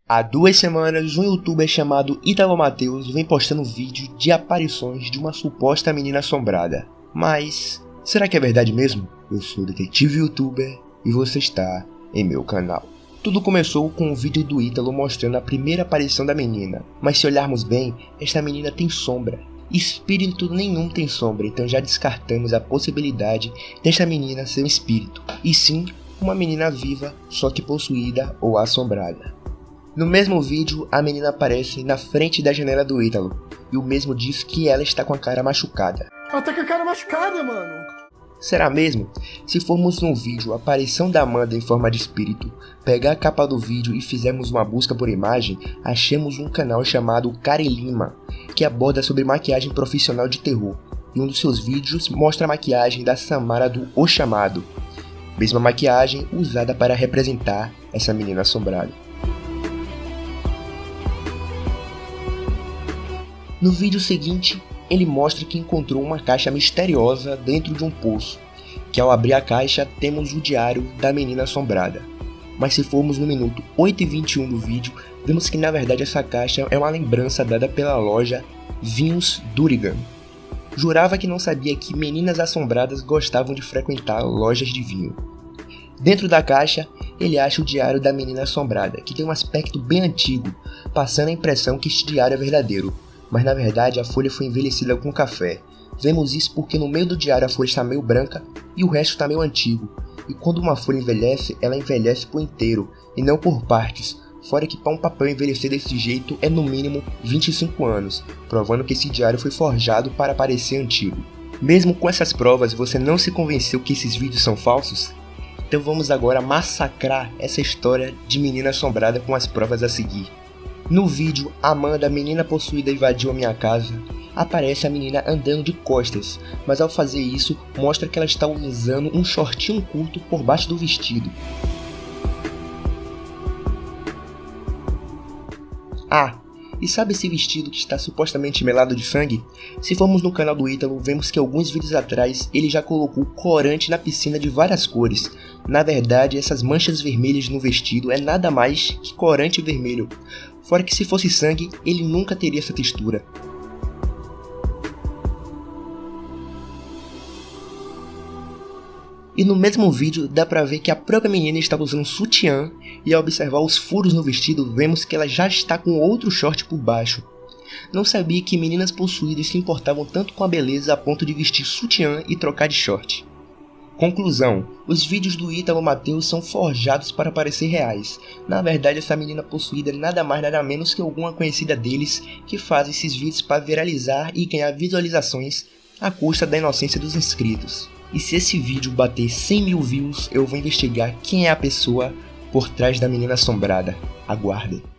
Há 2 semanas, um youtuber chamado Ítalo Mateus vem postando vídeo de aparições de uma suposta menina assombrada. Mas, será que é verdade mesmo? Eu sou o detetive youtuber e você está em meu canal. Tudo começou com um vídeo do Ítalo mostrando a primeira aparição da menina. Mas se olharmos bem, esta menina tem sombra. Espírito nenhum tem sombra, então já descartamos a possibilidade desta menina ser um espírito. E sim, uma menina viva, só que possuída ou assombrada. No mesmo vídeo, a menina aparece na frente da janela do Ítalo, e o mesmo diz que ela está com a cara machucada. Ela tá com a cara machucada, mano. Será mesmo? Se formos no vídeo a aparição da Amanda em forma de espírito, pegar a capa do vídeo e fizermos uma busca por imagem, achamos um canal chamado Carelima, que aborda sobre maquiagem profissional de terror, e um dos seus vídeos mostra a maquiagem da Samara do O Chamado, mesma maquiagem usada para representar essa menina assombrada. No vídeo seguinte, ele mostra que encontrou uma caixa misteriosa dentro de um poço, que ao abrir a caixa temos o diário da menina assombrada. Mas se formos no minuto 8:21 do vídeo, vemos que na verdade essa caixa é uma lembrança dada pela loja Vinhos Durigan. Jurava que não sabia que meninas assombradas gostavam de frequentar lojas de vinho. Dentro da caixa, ele acha o diário da menina assombrada, que tem um aspecto bem antigo, passando a impressão que este diário é verdadeiro. Mas na verdade a folha foi envelhecida com café. Vemos isso porque no meio do diário a folha está meio branca e o resto está meio antigo. E quando uma folha envelhece, ela envelhece por inteiro e não por partes. Fora que para um papel envelhecer desse jeito é no mínimo 25 anos, provando que esse diário foi forjado para parecer antigo. Mesmo com essas provas, você não se convenceu que esses vídeos são falsos? Então vamos agora massacrar essa história de menina assombrada com as provas a seguir. No vídeo, Amanda, a menina possuída, invadiu a minha casa. Aparece a menina andando de costas, mas ao fazer isso, mostra que ela está usando um shortinho curto por baixo do vestido. Ah, e sabe esse vestido que está supostamente melado de sangue? Se formos no canal do Ítalo, vemos que alguns vídeos atrás ele já colocou corante na piscina de várias cores. Na verdade, essas manchas vermelhas no vestido é nada mais que corante vermelho. Fora que se fosse sangue, ele nunca teria essa textura. E no mesmo vídeo dá pra ver que a própria menina estava usando um sutiã e ao observar os furos no vestido vemos que ela já está com outro short por baixo. Não sabia que meninas possuídas se importavam tanto com a beleza a ponto de vestir sutiã e trocar de short. Conclusão: os vídeos do Ítalo Mateus são forjados para parecer reais. Na verdade, essa menina possuída é nada mais nada menos que alguma conhecida deles que faz esses vídeos para viralizar e ganhar visualizações à custa da inocência dos inscritos. E se esse vídeo bater 100.000 views, eu vou investigar quem é a pessoa por trás da menina assombrada. Aguardem.